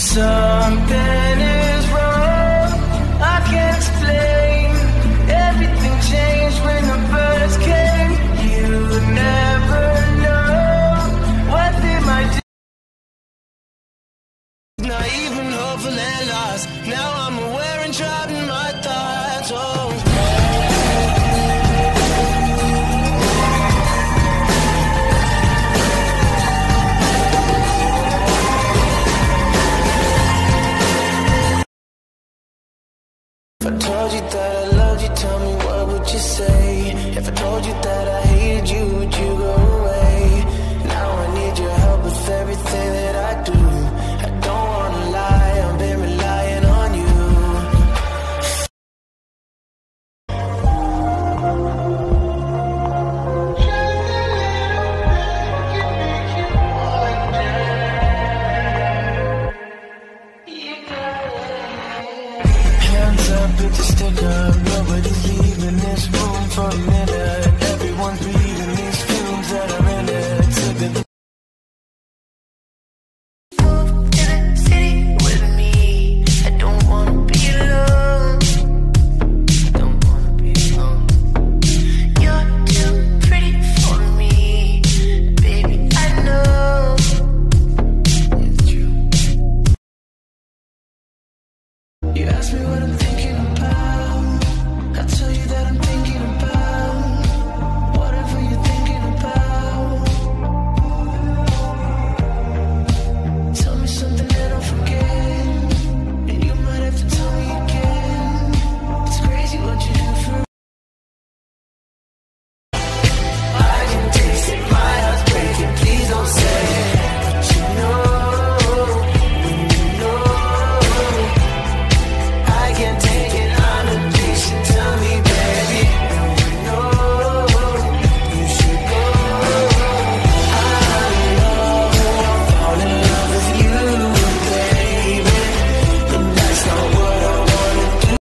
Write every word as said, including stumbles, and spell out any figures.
Something is wrong, I can't explain. Everything changed when the birds came. You never know what they might do. Not even hopefully lost. Now